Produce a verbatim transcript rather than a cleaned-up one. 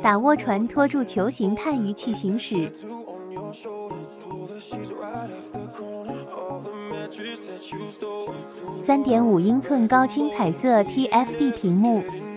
打涡船拖住球形碳鱼器行驶。三点五英寸高清彩色 T F T 屏幕。